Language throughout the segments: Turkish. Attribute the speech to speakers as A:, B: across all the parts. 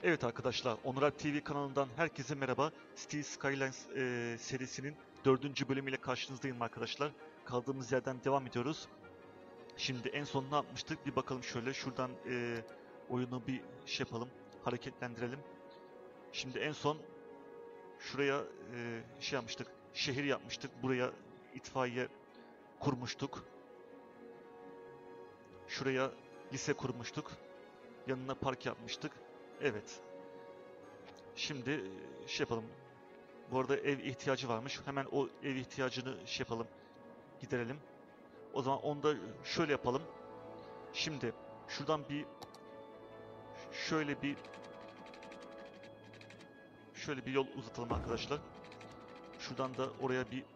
A: Evet arkadaşlar, Onur TV kanalından herkese merhaba. City Skylines serisinin 4. bölümüyle karşınızdayım arkadaşlar. Kaldığımız yerden devam ediyoruz. Şimdi en son ne yapmıştık? Bir bakalım şöyle. Şuradan oyunu bir şey yapalım. Hareketlendirelim. Şimdi en son şuraya şey yapmıştık. Şehir yapmıştık. Buraya itfaiye kurmuştuk. Şuraya lise kurmuştuk. Yanına park yapmıştık. Evet. Şimdi şey yapalım. Bu arada ev ihtiyacı varmış. Hemen o ev ihtiyacını şey yapalım. Giderelim. O zaman onu da şöyle yapalım. Şimdi şuradan bir şöyle bir şöyle bir yol uzatalım arkadaşlar. Şuradan da oraya bir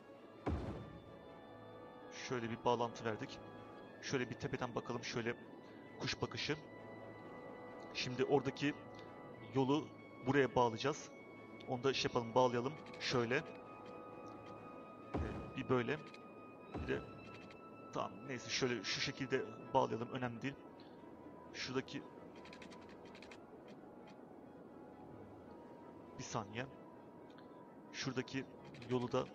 A: şöyle bir bağlantı verdik. Şöyle bir tepeden bakalım, şöyle kuş bakışı. Şimdi oradaki yolu buraya bağlayacağız. Onu da şey yapalım, bağlayalım. Şöyle. Bir böyle. Bir de tamam, neyse şöyle şu şekilde bağlayalım. Önemli değil. Şuradaki bir saniye. Şuradaki yolu da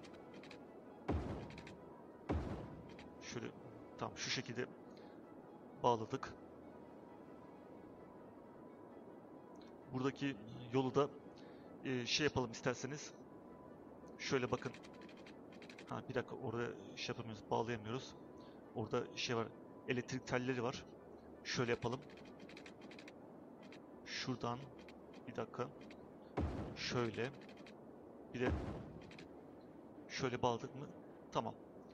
A: şöyle tam şu şekilde bağladık. Buradaki yolu da şey yapalım isterseniz. Şöyle bakın. Ha, bir dakika, orada şey yapamıyoruz, bağlayamıyoruz. Orada şey var, elektrik telleri var. Şöyle yapalım. Şuradan bir dakika. Şöyle. Bir de şöyle bağladık mı? Tamam.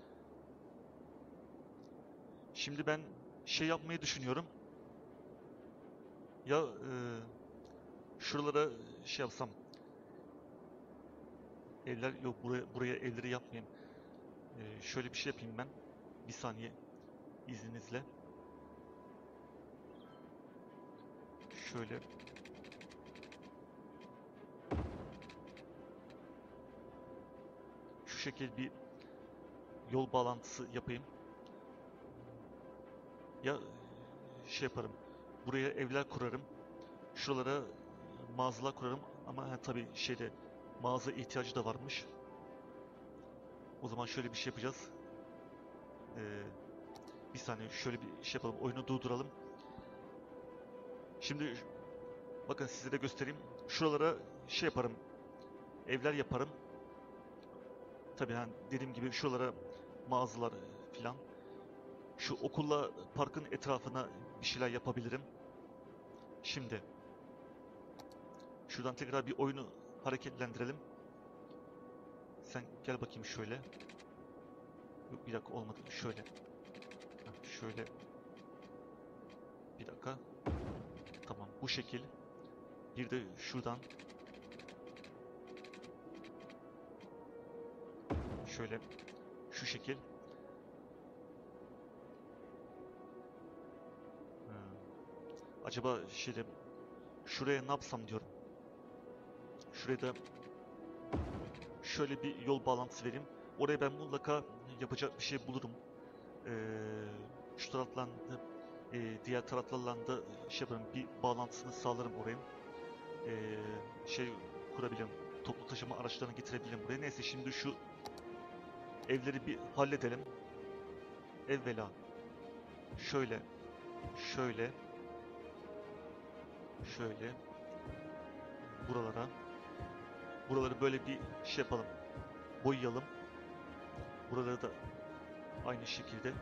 A: Şimdi ben şey yapmayı düşünüyorum. Ya şuralara şey yapsam. Evler yok, buraya evleri yapmayayım. Şöyle bir şey yapayım ben. Bir saniye izninizle. Şöyle. Şu şekil bir yol bağlantısı yapayım. Ya şey yaparım. Buraya evler kurarım. Şuralara mağazalar kurarım. Ama tabii şeyde mağaza ihtiyacı da varmış. O zaman şöyle bir şey yapacağız. Bir saniye şöyle bir şey yapalım. Oyunu durduralım. Şimdi bakın size de göstereyim. Şuralara şey yaparım. Evler yaparım. Tabii yani dediğim gibi şuralara mağazalar filan. Şu okulla parkın etrafına bir şeyler yapabilirim. Şimdi şuradan tekrar bir oyunu hareketlendirelim. Sen gel bakayım şöyle. Yok, bir dakika, olmadı. Şöyle. Şöyle. Bir dakika. Tamam, bu şekil. Bir de şuradan şöyle şu şekil. Acaba şeyde şuraya ne yapsam diyorum. Şuraya da şöyle bir yol bağlantısı vereyim. Oraya ben mutlaka yapacak bir şey bulurum. Şu taraftan da diğer taraflarla da şey yaparım, bir bağlantısını sağlarım oraya. Şey kurabilirim. Toplu taşıma araçlarını getirebilirim buraya. Neyse, şimdi şu evleri bir halledelim. Evvela şöyle, şöyle, şöyle buralara. Buraları böyle bir şey yapalım. Boyayalım. Buraları da aynı şekilde.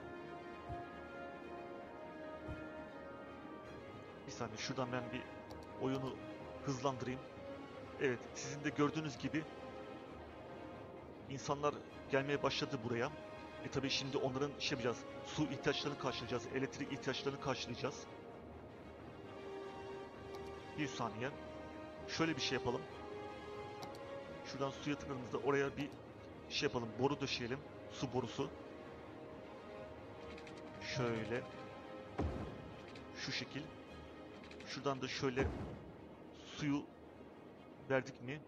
A: Bir saniye şuradan ben bir oyunu hızlandırayım. Evet, sizin de gördüğünüz gibi insanlar gelmeye başladı buraya. Tabii şimdi onların şey yapacağız. Su ihtiyaçlarını karşılayacağız. Elektrik ihtiyaçlarını karşılayacağız. Bir saniye. Şöyle bir şey yapalım. Şuradan suya tıkladığımızda oraya bir şey yapalım. Boru döşeyelim. Su borusu. Şöyle. Şu şekil. Şuradan da şöyle suyu verdik mi?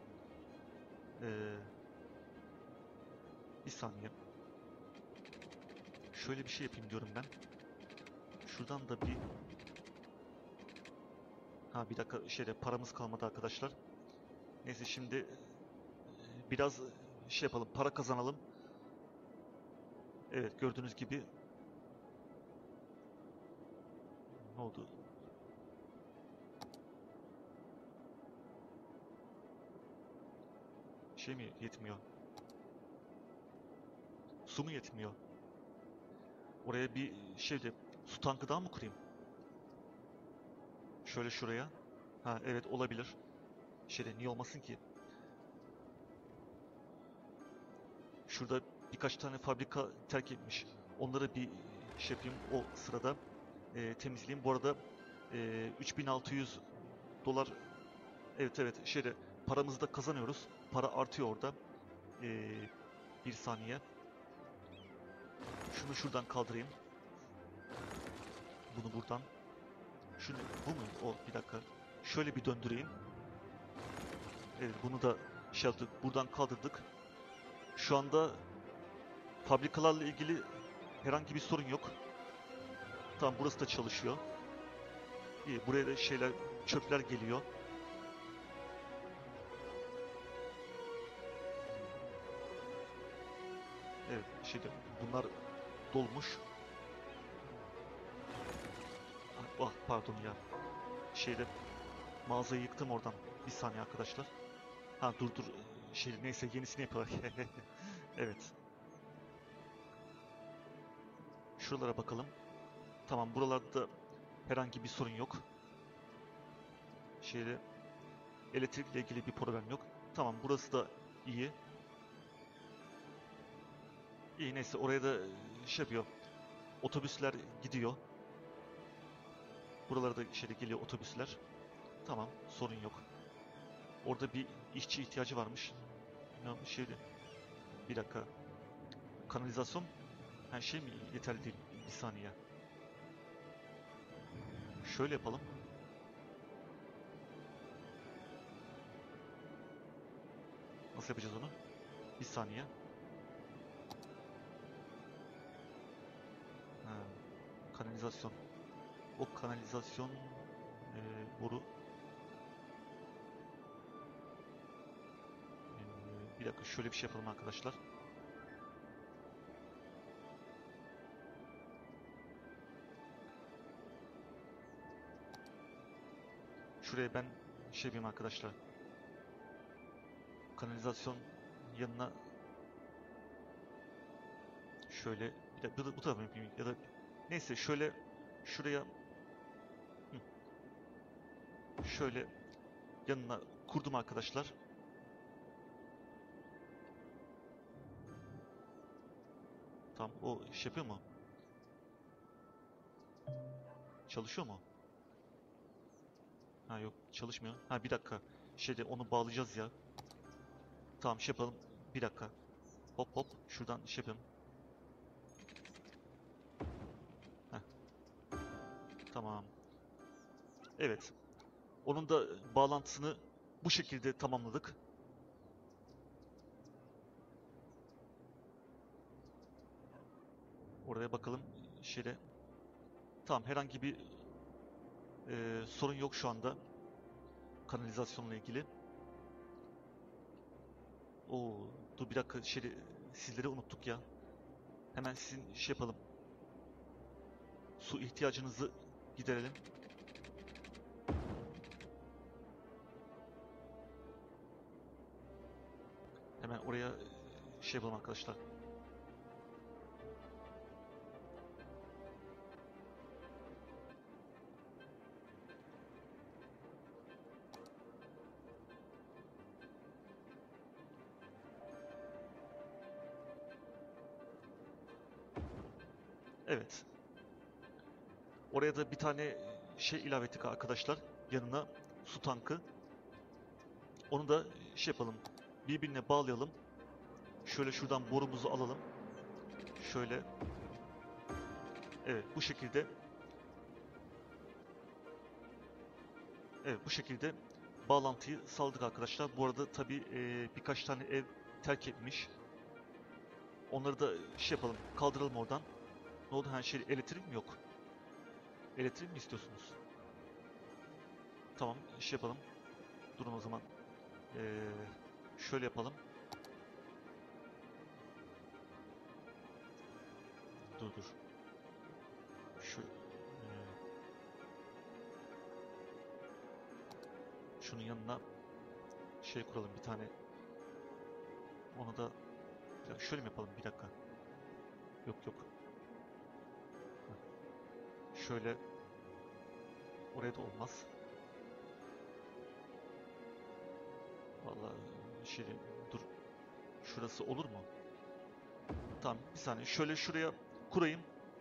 A: Bir saniye. Şöyle bir şey yapayım diyorum ben. Şuradan da bir Ha bir dakika paramız kalmadı arkadaşlar. Neyse şimdi biraz şey yapalım, para kazanalım. Evet, gördüğünüz gibi ne oldu? Şey mi yetmiyor? Su mu yetmiyor? Oraya bir su tankı daha mı kurayım? Şöyle şuraya. Ha evet, olabilir. Niye olmasın ki? Şurada birkaç tane fabrika terk etmiş. Onları bir yapayım o sırada. Temizleyeyim. Bu arada 3600 dolar, evet evet, paramızı da kazanıyoruz. Para artıyor orada. E, Bir saniye. Şunu şuradan kaldırayım. Bunu buradan. Şunu, bu mu? O, bir dakika. Şöyle bir döndüreyim. Evet, bunu da yaptık. Buradan kaldırdık. Şu anda fabrikalarla ilgili herhangi bir sorun yok. Tamam, burası da çalışıyor. İyi, buraya da çöpler geliyor. Evet, bunlar dolmuş. Ah pardon ya. Şeyde Mağazayı yıktım oradan. Bir saniye arkadaşlar. Ha dur. Neyse, yenisini yapıyorlar. Evet. Şuralara bakalım. Tamam, buralarda herhangi bir sorun yok. Şeyde Elektrikle ilgili bir problem yok. Tamam, burası da iyi. İyi, neyse, oraya da yapıyor. Otobüsler gidiyor. Buralara da geliyor otobüsler. Tamam, sorun yok. Orada bir işçi ihtiyacı varmış. Ne bir dakika. Kanalizasyon her şey mi yeterli değil? Bir saniye. Şöyle yapalım. Nasıl yapacağız onu? Bir saniye. Ha, kanalizasyon. O kanalizasyon boru. Bir dakika, şöyle bir şey yapalım arkadaşlar. Şuraya ben yapayım arkadaşlar. Kanalizasyon yanına şöyle bir de bu tarafa yapayım ya da neyse, şuraya şöyle yanına kurdum arkadaşlar. Tamam, o yapıyor mu? Çalışıyor mu? Ha yok, çalışmıyor. Ha bir dakika. Onu bağlayacağız ya. Tamam, yapalım. Bir dakika. Hop hop, şuradan yapalım. Heh, tamam. Evet. Onun da bağlantısını bu şekilde tamamladık. Oraya bakalım. Tamam, herhangi bir sorun yok şu anda. Kanalizasyonla ilgili. Oo, dur bir dakika, sizleri unuttuk ya. Hemen sizin yapalım. Su ihtiyacınızı giderelim. Hemen oraya yapalım arkadaşlar. Evet. Oraya da bir tane ilave ettik arkadaşlar. Yanına su tankı. Onu da yapalım. Birbirine bağlayalım. Şöyle şuradan borumuzu alalım. Şöyle. Evet, bu şekilde. Evet, bu şekilde bağlantıyı sağladık arkadaşlar. Bu arada tabii birkaç tane ev terk etmiş. Onları da yapalım. Kaldıralım oradan. Ne oldu? Elektrik mi yok? Elektrik mi istiyorsunuz? Tamam, iş yapalım. Durun o zaman. Şöyle yapalım. Dur. Şunun yanına şey kuralım bir tane. Onu da şöyle mi yapalım? Bir dakika. Yok. Şöyle oraya da olmaz. Vallahi şey dur. Şurası olur mu? Tamam bir saniye. Şöyle şuraya kurayım.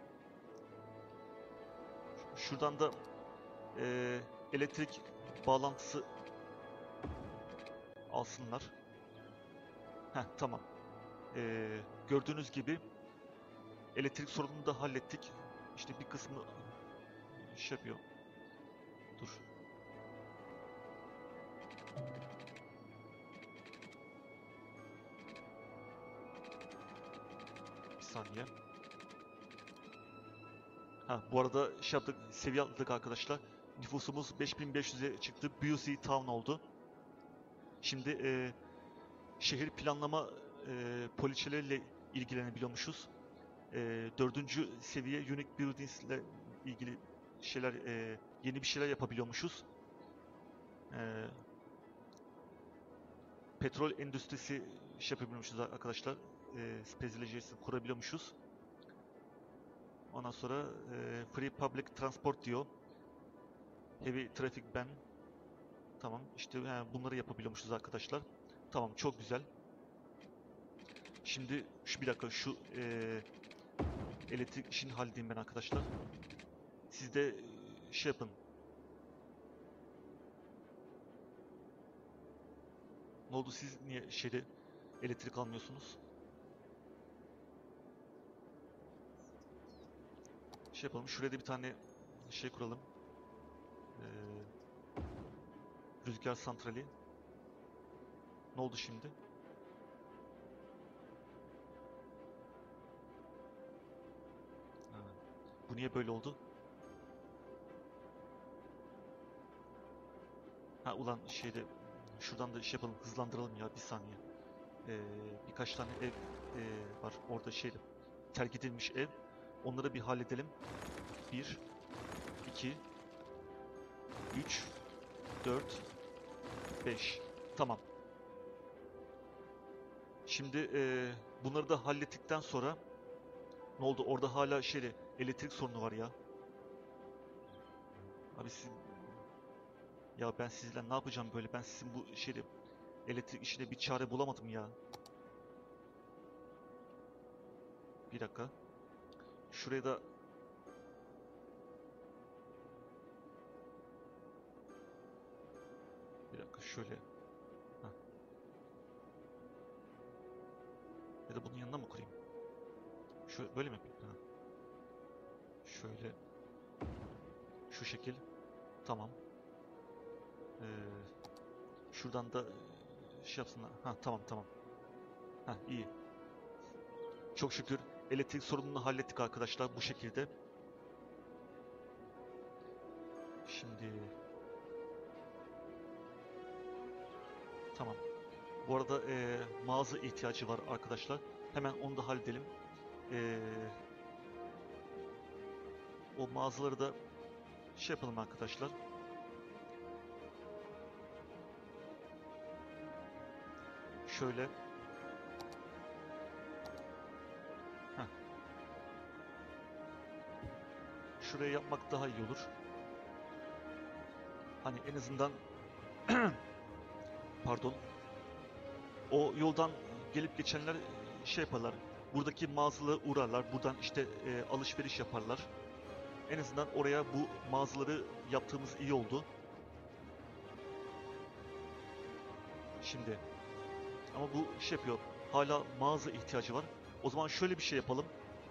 A: Şuradan da elektrik bağlantısı alsınlar. Heh, tamam. Gördüğünüz gibi elektrik sorununu da hallettik. İşte bir kısmı şey yapıyor. Dur. Bir saniye. Ha, bu arada şey yaptık, seviye atladık arkadaşlar. Nüfusumuz 5500'e çıktı. Busey Town oldu. Şimdi şehir planlama poliçeleriyle ilgilenebiliyormuşuz. 4. seviye Unique Buildings ile ilgili şeyler, yeni bir şeyler yapabiliyormuşuz. Petrol endüstrisi şey yapabiliyormuşuz arkadaşlar. Specialization kurabiliyormuşuz. Ondan sonra Free Public Transport diyor. Heavy Traffic Ban. Tamam. İşte bunları yapabiliyormuşuz arkadaşlar. Tamam. Çok güzel. Şimdi bir dakika şu elektrik işini halledeyim ben arkadaşlar. Siz de şey yapın. Ne oldu, siz niye elektrik almıyorsunuz? Şey yapalım. Şuraya da bir tane şey kuralım. Rüzgar santrali. Ne oldu şimdi? Ha, bu niye böyle oldu? Ha ulan şuradan da şey yapalım, hızlandıralım ya, bir saniye. Birkaç tane ev var orada terk edilmiş ev. Onları bir halledelim. 1, 2, 3, 4, 5. Tamam. Şimdi bunları da hallettikten sonra ne oldu? Orada hala elektrik sorunu var ya. Abi ya ben sizle ne yapacağım böyle? Ben sizin bu elektrik işine bir çare bulamadım ya. Bir dakika. Şuraya da bir dakika şöyle. Heh. Ya da bunun yanına mı kurayım? Şöyle böyle mi yapayım? Ha. Şöyle şu şekil. Tamam. Şuradan da şey yapsınlar. Ha tamam. Ha iyi. Çok şükür elektrik sorununu hallettik arkadaşlar bu şekilde. Şimdi tamam. Bu arada mağaza ihtiyacı var arkadaşlar. Hemen onu da halledelim. O mağazaları da şey yapalım arkadaşlar. Şöyle. Heh. Şuraya yapmak daha iyi olur. Hani en azından pardon. O yoldan gelip geçenler şey yaparlar. Buradaki mağazalara uğrarlar. Buradan alışveriş yaparlar. En azından oraya bu mağazaları yaptığımız iyi oldu. Şimdi ama bu yapıyor. Hala mağaza ihtiyacı var. O zaman şöyle bir şey yapalım.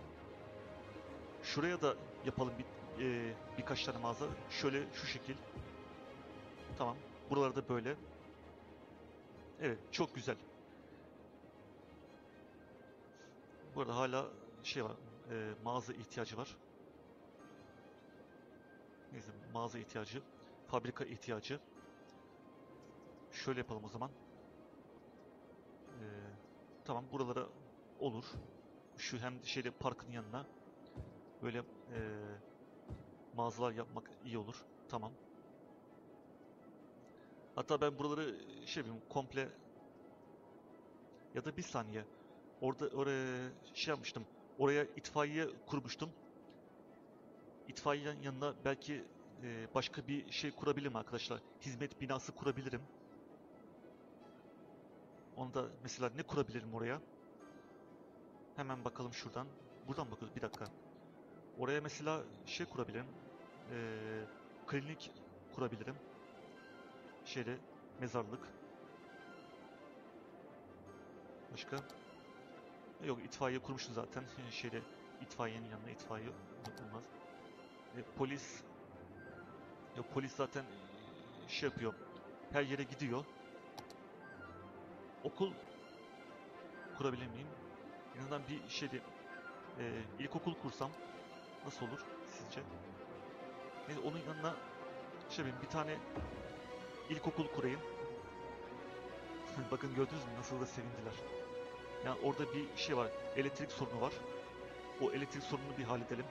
A: Şuraya da yapalım birkaç tane mağaza. Şöyle şu şekil. Tamam. Buralarda böyle. Evet, çok güzel. Bu arada hala var. Mağaza ihtiyacı var. Neyse, mağaza ihtiyacı. fabrika ihtiyacı. Şöyle yapalım o zaman. Tamam, buralara olur. Şu hem şeyde parkın yanına böyle mağazalar yapmak iyi olur. Tamam. Hatta ben buraları şey yapayım komple, ya da bir saniye. Oraya şey yapmıştım. Oraya itfaiye kurmuştum. İtfaiyenin yanına belki başka bir şey kurabilirim arkadaşlar. Hizmet binası kurabilirim. Onu da mesela ne kurabilirim oraya? Hemen bakalım şuradan. Buradan bakıyoruz. Bir dakika. Oraya mesela şey kurabilirim. Klinik kurabilirim. Şeyde mezarlık. Başka? Yok, itfaiye kurmuşuz zaten. Şeyde itfaiyenin yanına itfaiye olmaz. Polis. Yok, polis zaten şey yapıyor. Her yere gidiyor. Okul kurabilir miyim? En azından bir şeyde ilkokul kursam nasıl olur sizce? Neyse, onun yanına şey yapayım, bir tane ilkokul kurayım. Bakın, gördünüz mü nasıl da sevindiler. Yani orada bir şey var. Elektrik sorunu var. O elektrik sorununu bir halledelim.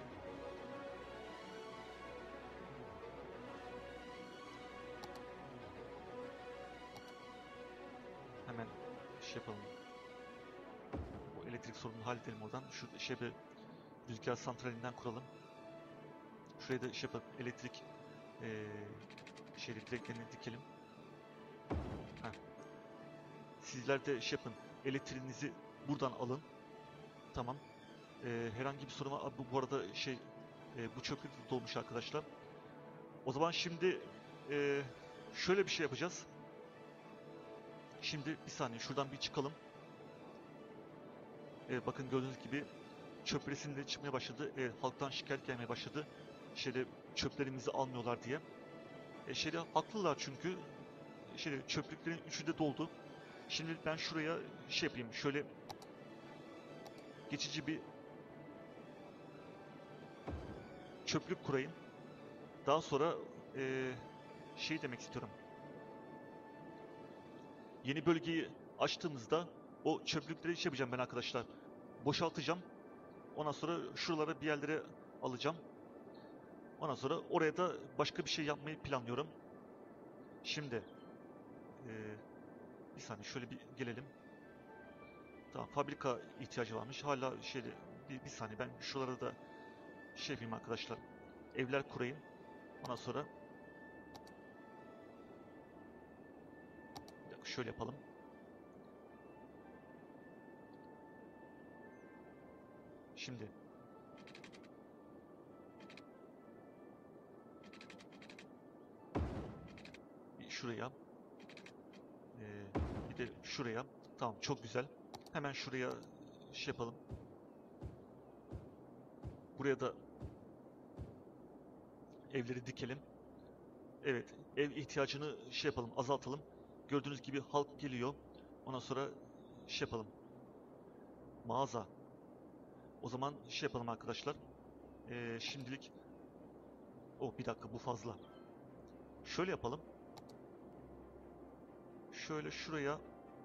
A: Hemen şey yapalım. O elektrik sorununu halledelim oradan. Şu şey bir rüzgar santralinden kuralım. Şuraya da şey yapalım. Elektrik direklerini dikelim. Heh. Sizler de şey yapın. Elektriğinizi buradan alın. Tamam. Herhangi bir sorun var. Bu arada şey bu çöplük dolmuş arkadaşlar. O zaman şimdi şöyle bir şey yapacağız. Şimdi bir saniye şuradan bir çıkalım. Bakın, gördüğünüz gibi çöp resimleri çıkmaya başladı. Halktan şikayet gelmeye başladı. Şeyde çöplerimizi almıyorlar diye. Şeyde haklılar çünkü. Şeyde çöplüklerin üçü de doldu. Şimdi ben şuraya şey yapayım. Şöyle geçici bir çöplük kurayım. Daha sonra şey demek istiyorum. Yeni bölgeyi açtığımızda o çöplükleri şey yapacağım ben arkadaşlar. Boşaltacağım. Ondan sonra şuralara bir yerlere alacağım. Ondan sonra oraya da başka bir şey yapmayı planlıyorum. Şimdi bir saniye şöyle bir gelelim. Tamam, fabrika ihtiyacı varmış. Hala şeyde bir saniye ben şuralara da şey yapayım arkadaşlar. Evler kurayım. Ondan sonra bir dakika şöyle yapalım. Şimdi bir şuraya bir de şuraya. Tamam, çok güzel. Hemen şuraya şey yapalım. Buraya da evleri dikelim. Evet, ev ihtiyacını şey yapalım, azaltalım. Gördüğünüz gibi halk geliyor. Ondan sonra şey yapalım. Mağaza. O zaman şey yapalım arkadaşlar. Şimdilik... Oh, bir dakika, bu fazla. Şöyle yapalım. Şöyle şuraya...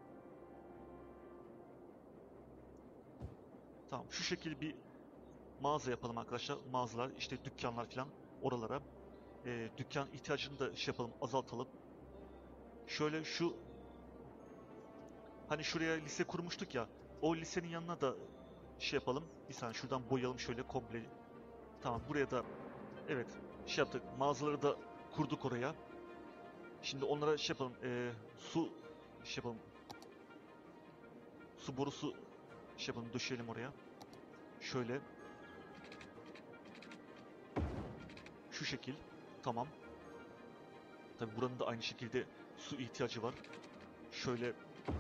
A: Tamam, şu şekilde bir mağaza yapalım arkadaşlar. Mağazalar, işte dükkanlar falan oralara. Dükkan ihtiyacını da şey yapalım, azaltalım. Şöyle şu... Hani şuraya lise kurmuştuk ya. O lisenin yanına da şey yapalım. Bir saniye şuradan boyayalım şöyle komple. Tamam, buraya da evet şey yaptık. Mağazaları da kurduk oraya. Şimdi onlara şey yapalım. Su şey yapalım. Su borusu şey yapalım, döşeyelim oraya. Şöyle. Şu şekil. Tamam. Tabi buranın da aynı şekilde su ihtiyacı var. Şöyle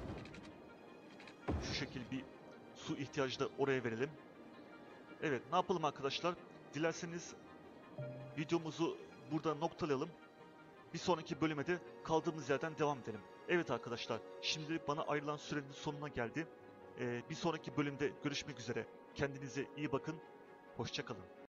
A: şu şekil bir su ihtiyacı da oraya verelim. Evet, ne yapalım arkadaşlar? Dilerseniz videomuzu burada noktalayalım. Bir sonraki bölüme de kaldığımız yerden devam edelim. Evet arkadaşlar, şimdilik bana ayrılan sürenin sonuna geldi. Bir sonraki bölümde görüşmek üzere. Kendinize iyi bakın. Hoşça kalın.